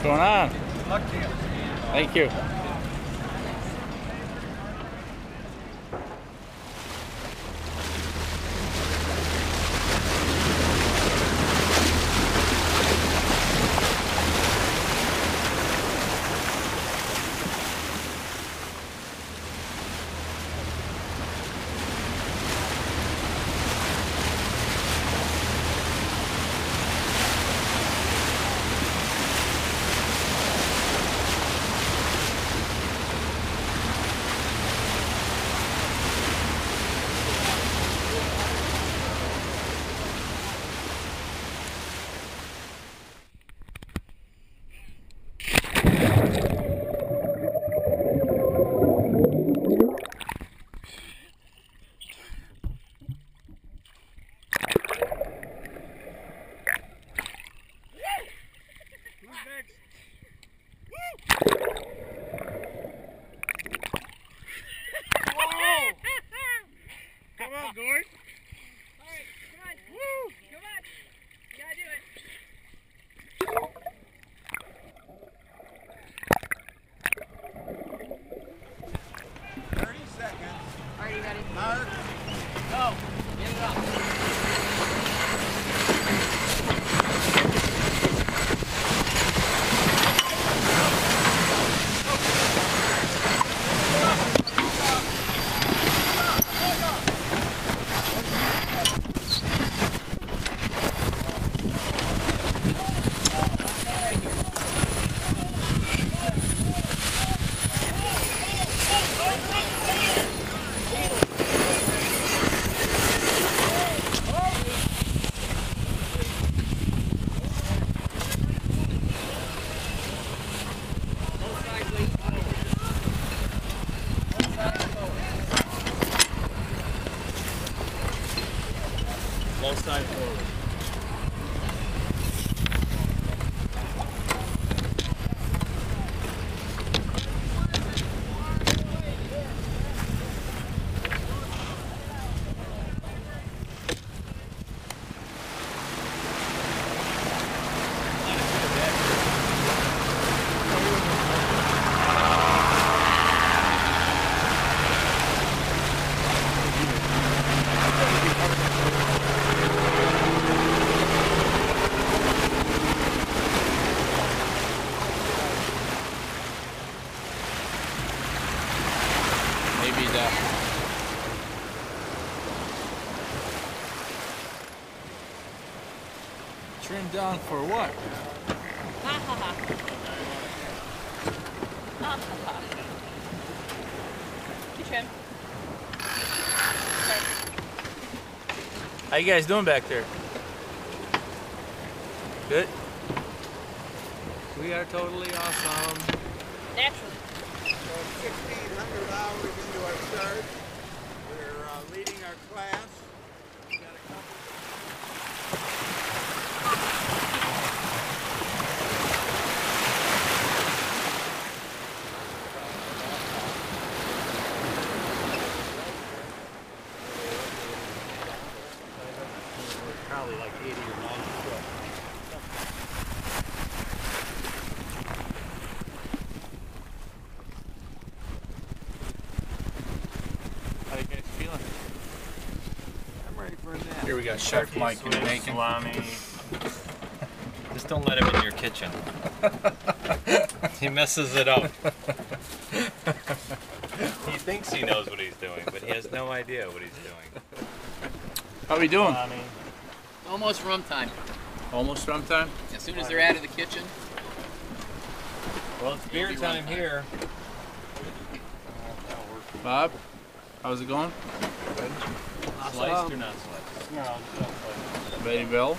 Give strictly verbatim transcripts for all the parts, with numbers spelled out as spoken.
What's going on? Luck to you. Thank you. Low side forward. Trim down for what? Ha ha ha. Ha ha ha. You trim. Okay. How you guys doing back there? Good? We are totally awesome. Naturally. So sixteen hundred hours into our start. We're uh, leading our class. We got a couple. Probably like eighty or ninety foot. How you guys feeling? I'm ready for a nap. Here we got Chef Mike and bacon. Salami. Just don't let him in your kitchen. He messes it up. He thinks he knows what he's doing, but he has no idea what he's doing. How we doing? Salami. Almost rum time. Almost rum time? As soon as they're out of the kitchen. Well, it's beer time here. Bob, how's it going? Sliced or not sliced? No, it's not sliced. Ready, Bill?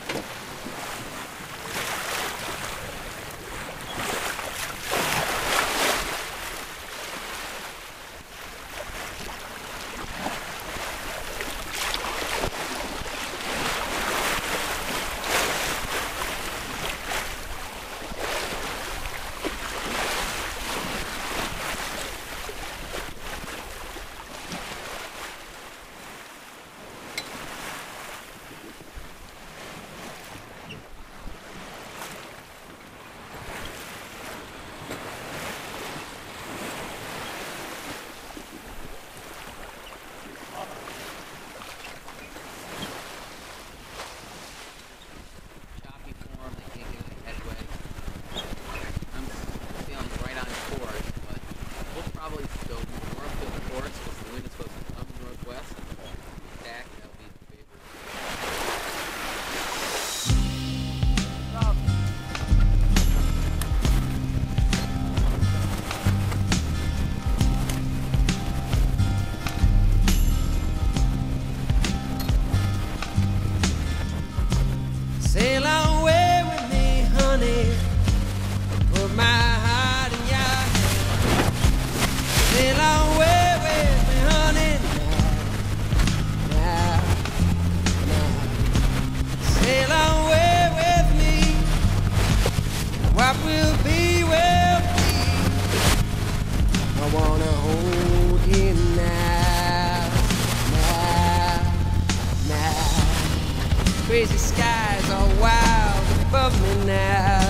crazy skies are wild above me now.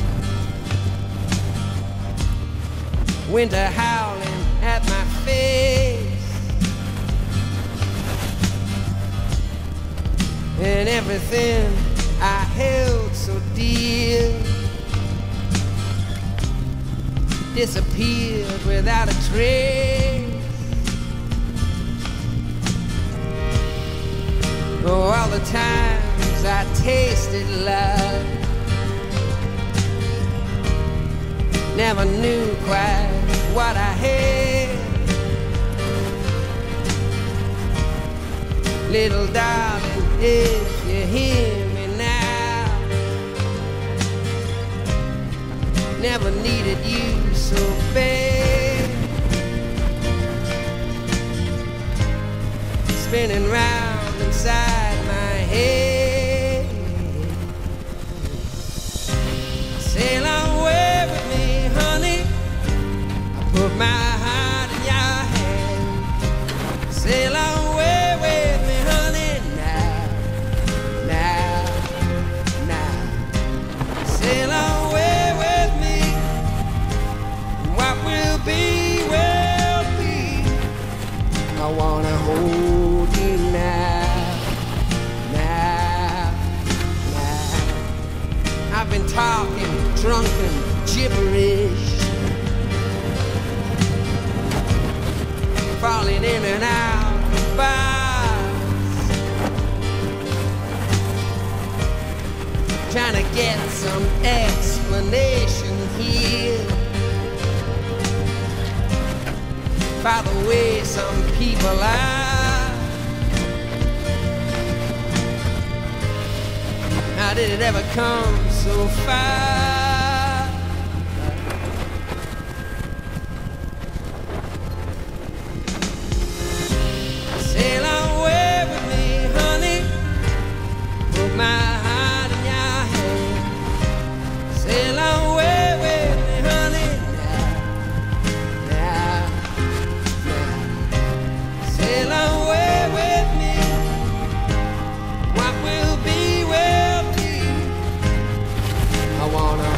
Winter howling at my face, and everything I held so dear disappeared without a trace. Oh, all the times I tasted love, never knew quite what I had. Little darling, if you hear me now, never needed you so bad. Spinning round inside my head. Sail away with me, honey. I put my heart in your hand. Sail away with me, honey, now, now, now. Sail away with me. What will be, will be. I wanna hold you now, now, now. I've been talking drunken gibberish, falling in and out of bars, trying to get some explanation here by the way some people are. How did it ever come so far? Sail away with me, honey. Put my heart in your hand. Sail away with me, honey. Now, now, now. Sail away with me. What will be, will be. I wanna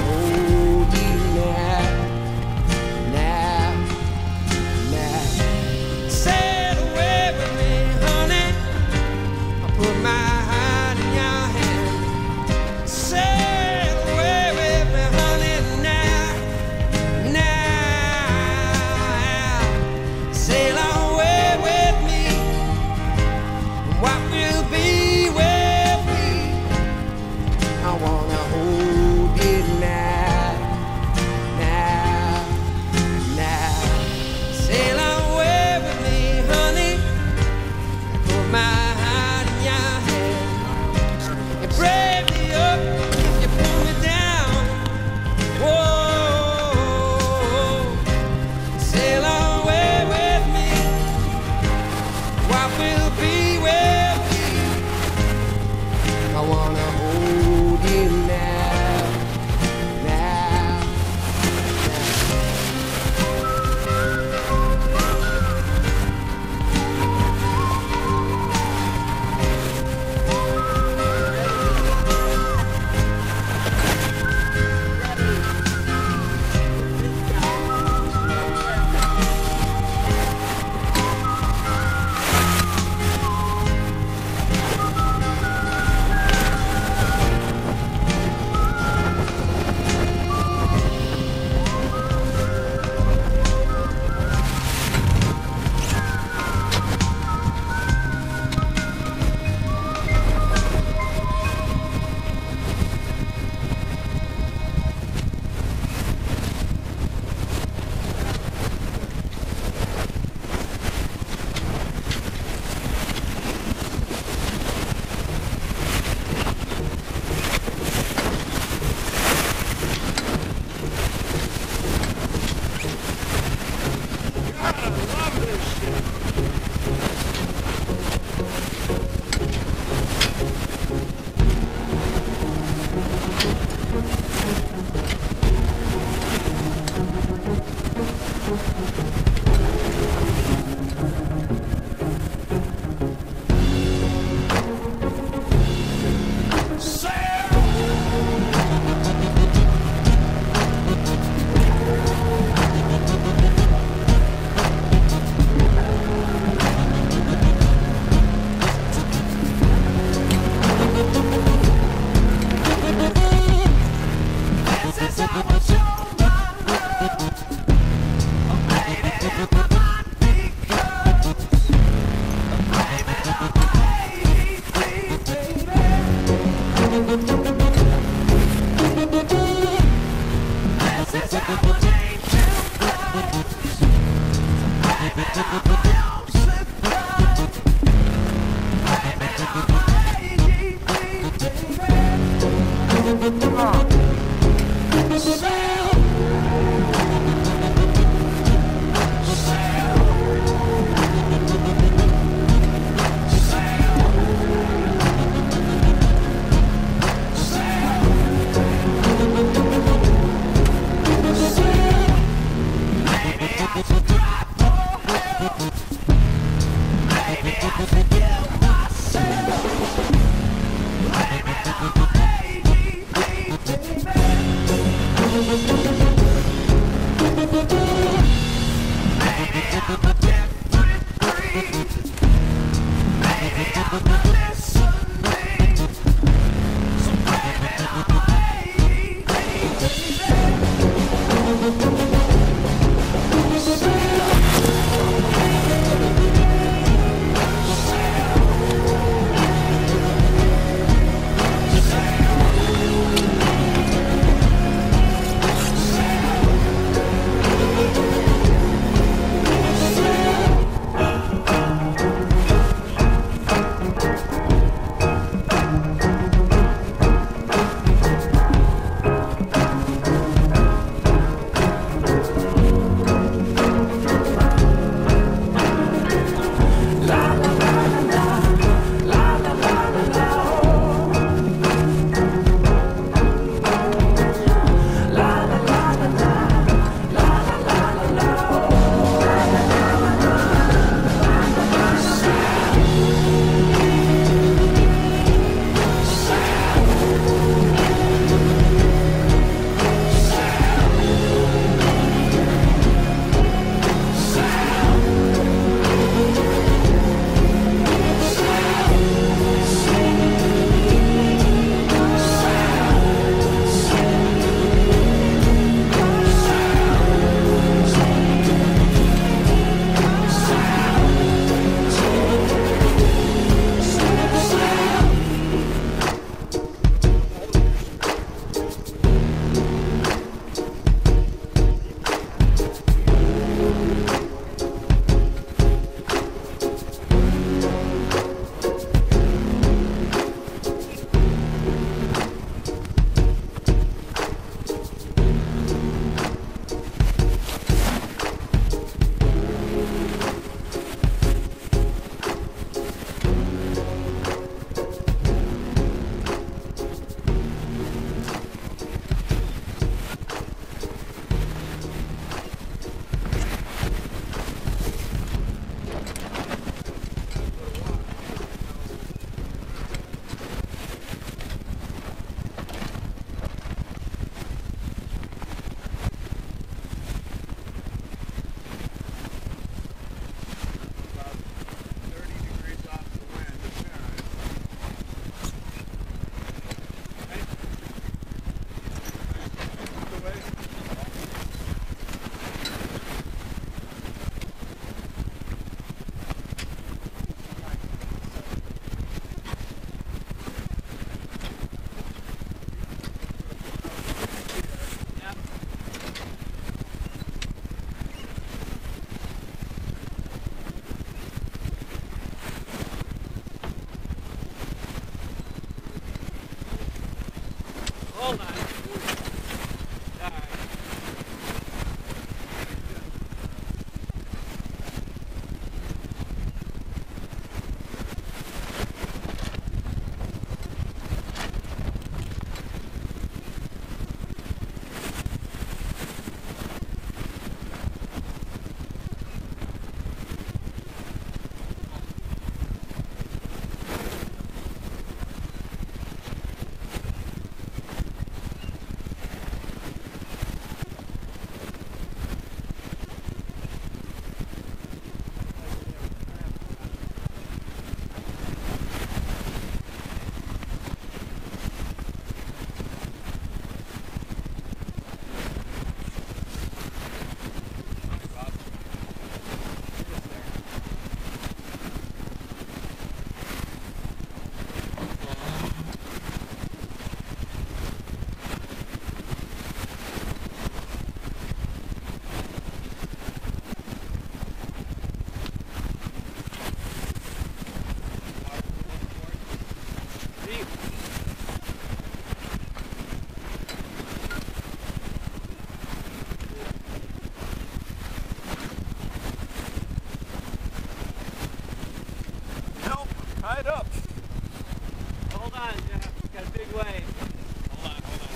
got a big wave. Hold on, hold on.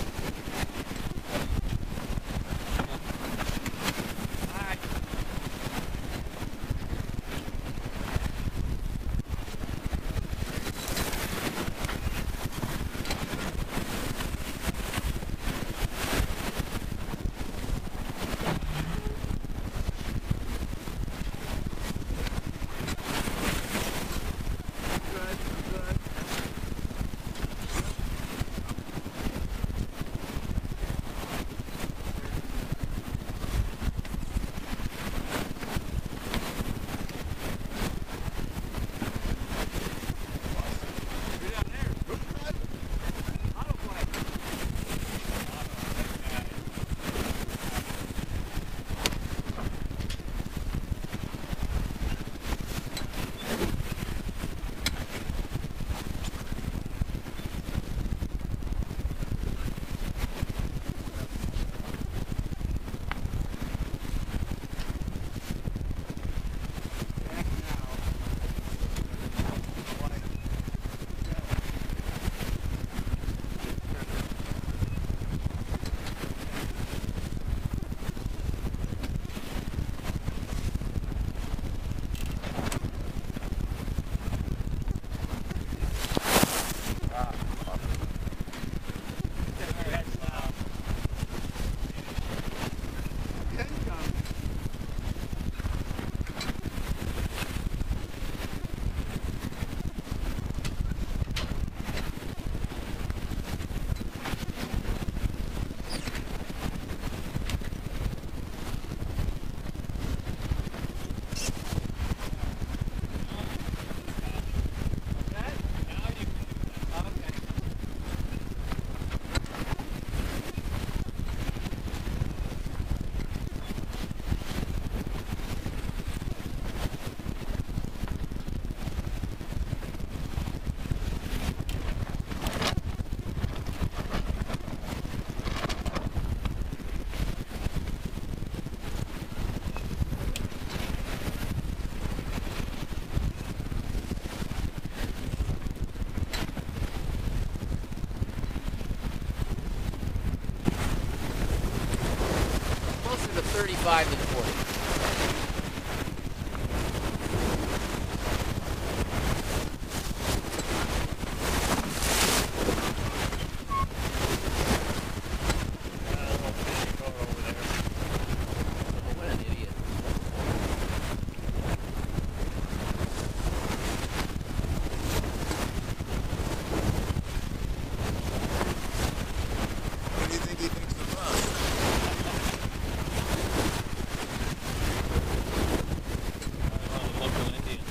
All right. Good, good. You're down there. Autoplane. Back now. Closer to thirty-five than forty. What an idiot. What do you think he thinks of us? Local Indians.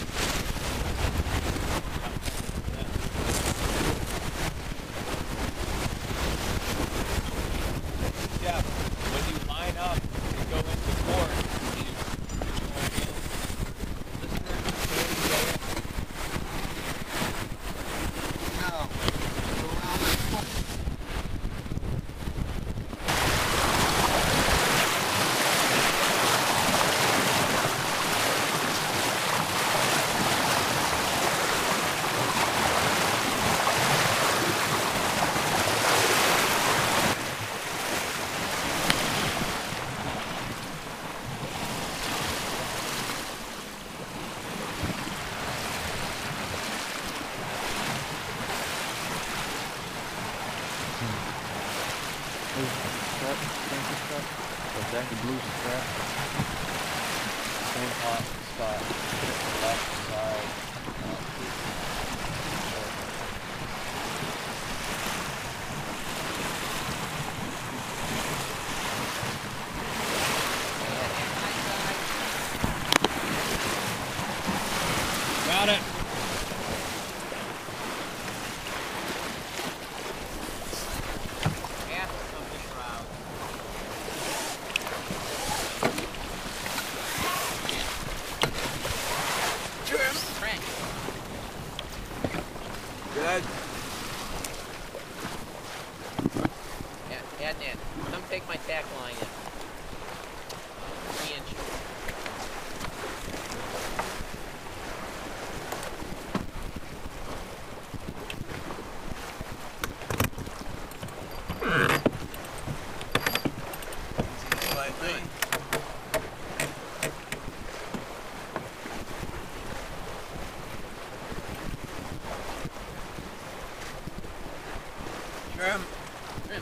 Yeah, when you line up and go into court, you, No. Around that corner. The blues is crap. Same hot spot. Left side. got it. Half of the shroud. Trim. Frank. Good. Yeah, Adnan, come take my tack line in. Three inches. Trim. Trim.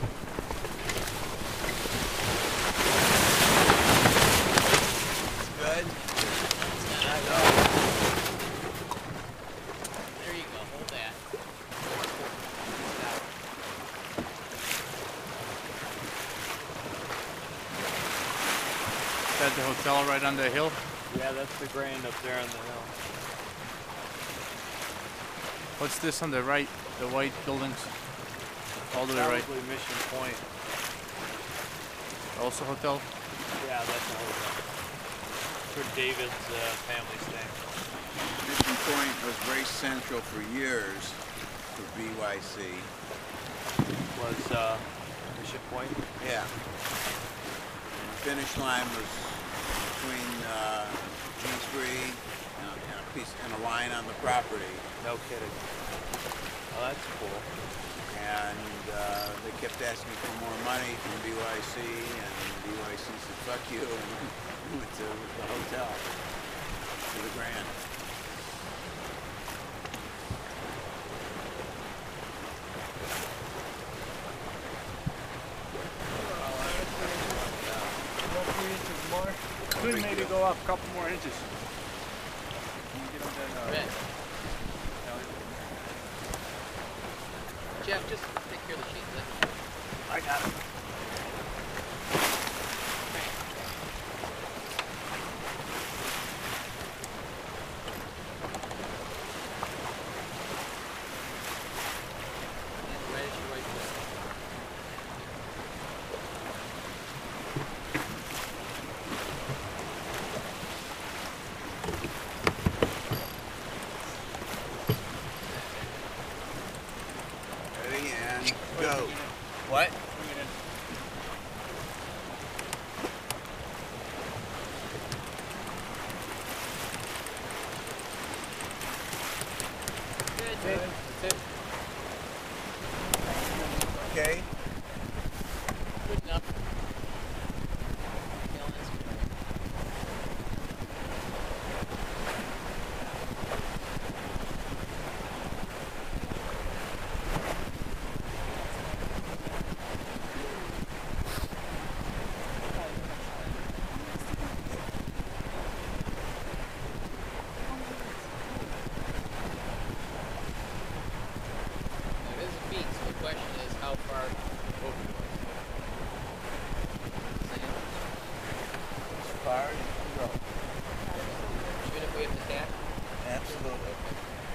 Good. There you go. Hold that. Is that the hotel right on the hill? Yeah, that's the Greene up there on the hill. What's this on the right? The white buildings? All the way right. Probably Mission Point. Also hotel? Yeah, that's a hotel. For David's uh, family staying. Mission Point was race central for years for B Y C. Was uh, Mission Point? Yeah. And the finish line was between uh, G three and, and a piece and a line on the property. No kidding. Oh, that's cool. And uh, they kept asking for more money from B Y C, and B Y C said, fuck you, and went to the hotel, to the Grand. Could maybe go up a couple more inches. Can you get on that? Uh, Red. Jeff, just take care of the sheet. Then. I got it. And red is your right foot. Ready, and go. What? Good. That's it. Okay. Good enough. Yeah, that's good. Now, it is a beach, so the question is how far over you are. Sam, As far as you can go. even if we have to tap? Absolutely. Okay.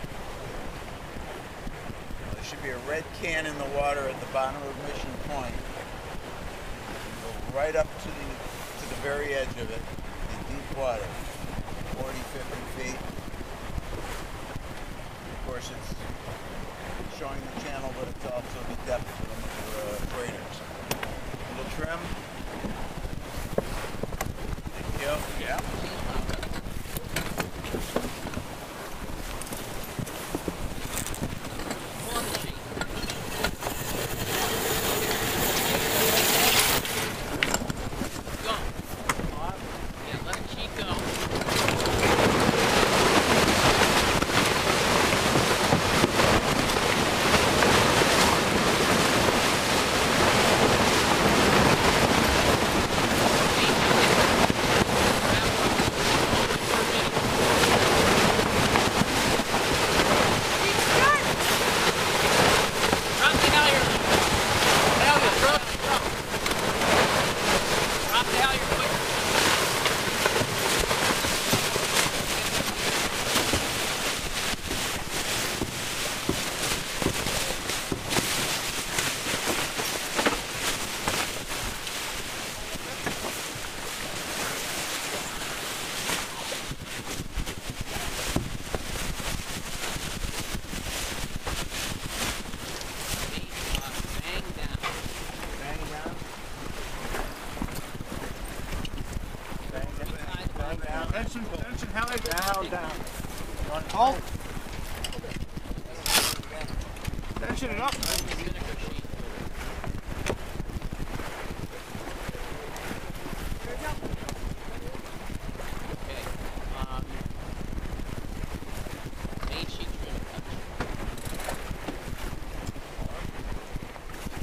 Well, there should be a red can in the water at the bottom of Mission Point. You go right up to the to the very edge of it in deep water, forty, fifty feet. Of course, it's showing the channel, but it's also the depth for the for, uh, freighters. A little trim. Thank you. Yeah. Pull on the sheet. Go. Yeah, let the sheet go. Drop the halyard. Halyard, drop, drop. Drop the halyard quick. See, uh, bang down. Bang down. Bang down. Bang down. Tension, tension, how I Down, down. Hold. Tension it up. Vinegar sheet. Okay. Um, main sheet trim touch.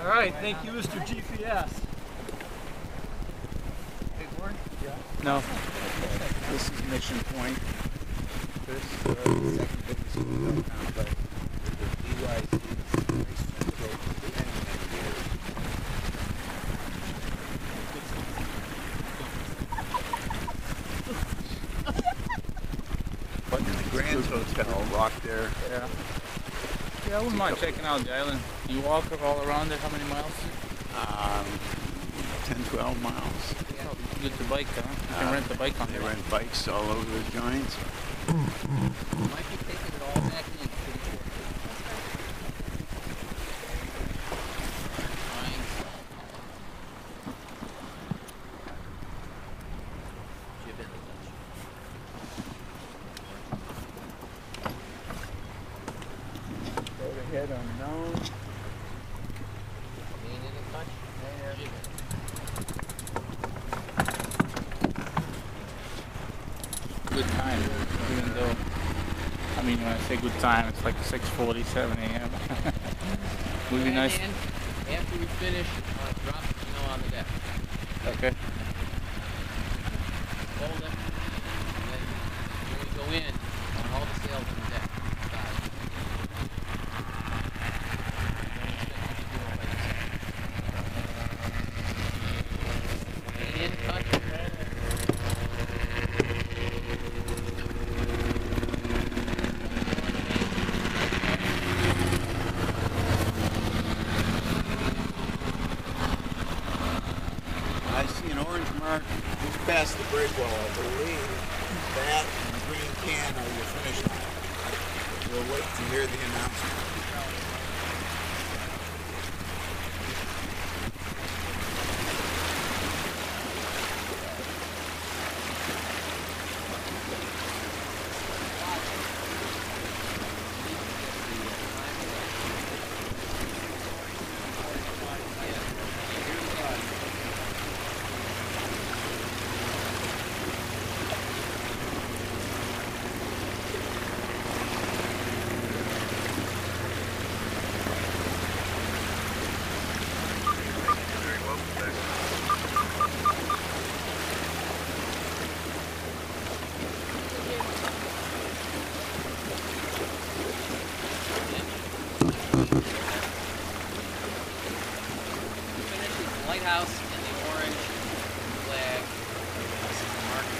All right, thank you, Mister G P S. No. This is Mission Point. This uh, the second biggest hotel town, but the D Y C is many, many years. But in the Grand Hotel, walk there. Yeah. Yeah, I wouldn't mind checking out the island. You walk all around it, how many miles? Um, ten, twelve miles. Good to bike, huh? You can Uh, rent the bike on They there. rent bikes all over the joints. Might be taking it all back in. Fine. Jib in the Dutch. Road ahead unknown. Main in the touch. Jib in. Good time, even though, I mean, when I say good time, it's like six forty-seven a m Would be And nice. then, after we finish, uh, drop the snow on the deck. Okay. Hold it. And then when we go in, I want all the sails on the deck. Side. Don't expect you to do it by yourself. Main in, touch. I see an orange mark just past the break wall. I believe that and the green can are your finish line. We'll wait to hear the announcement. Lighthouse and the orange flag. This is the marker.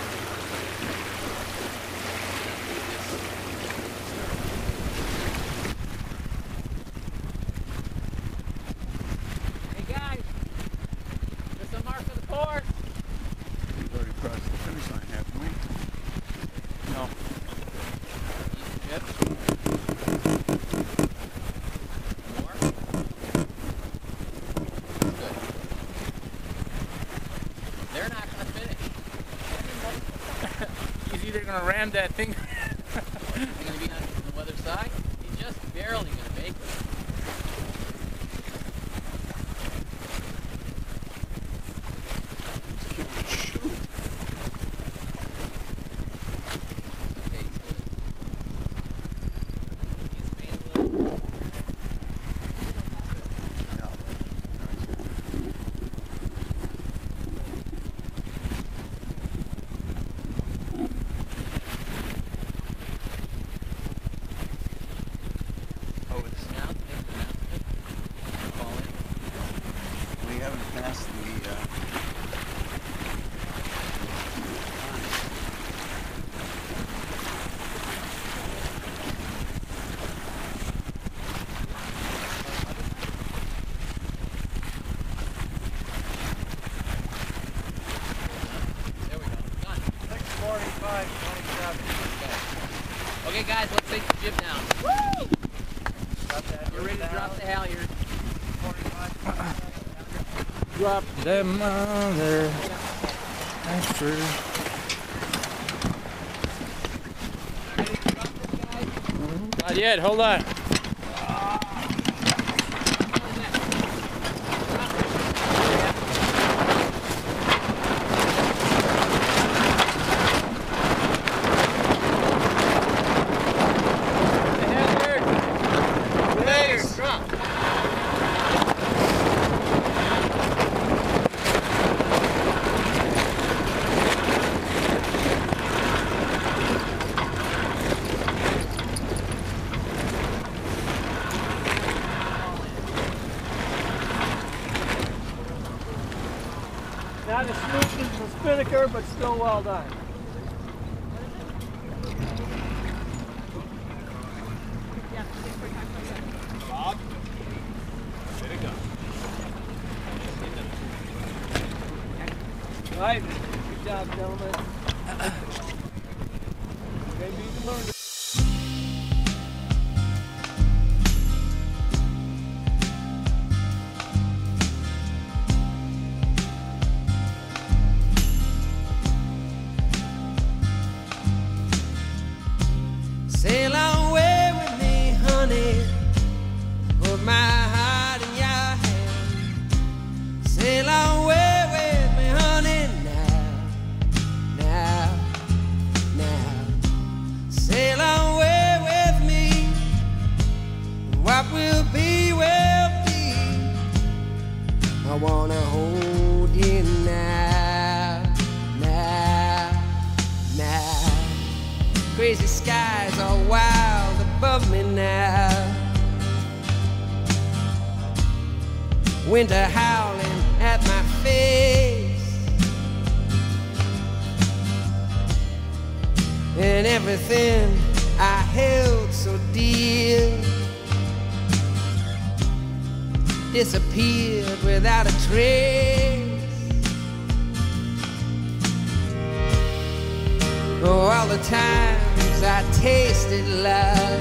Hey guys, there's a mark for the course. We've already crossed the finish line, haven't we? No. Yep. More. Good. They're not going to finish. He's either gonna ram that thing. He's going to be on the weather side. He's just barely going to make it. Okay, he's good. He's made a little. Oh, it's, Announcement, announcement. Call in. we haven't passed the, uh, There we go. Done. six forty-five twenty-seven. Okay. Okay, guys, let's take the jib down. Woo! You're ready to drop the halyard. Drop them mother. That's true. Not yet, hold on. The halyard. Drop. Not as smooth as the spinnaker, but still well done. Bob, way to go. Right. Good job, gentlemen. Maybe you can learn. Sail away with me, honey. Put my heart in your hand. Sail away with me, honey. Now, now, now. Sail away with me. What will be, will be. I wanna hold you now, now, now. Crazy skies are wild above me now. Winter howling at my face, and everything I held so dear disappeared without a trace. Oh, all the times I tasted love,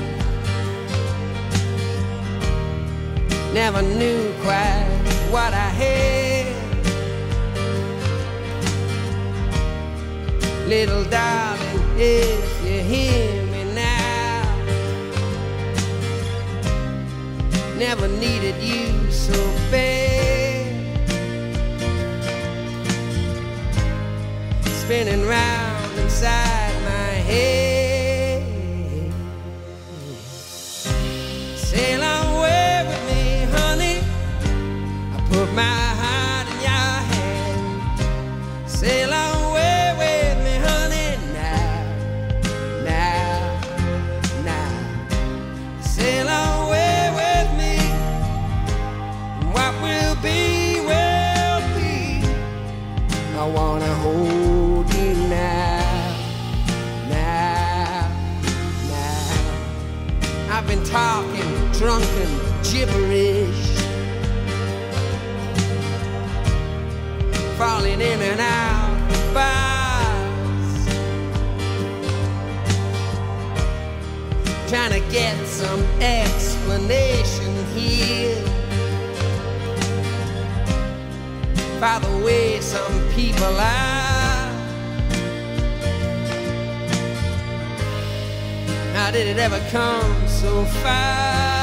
never knew quite what I had. Little darling, if you hear me now, never needed you so bad. Spinning round inside my head. Sail away with me, honey. I put my heart in your hand. Sail away with me, honey. Now, now, now. Sail away with me. What will be, will be. I wanna hold you now, now, now. I've been talking drunken gibberish, falling in and out of bars, trying to get some explanation here by the way some people are. How did it ever come so far?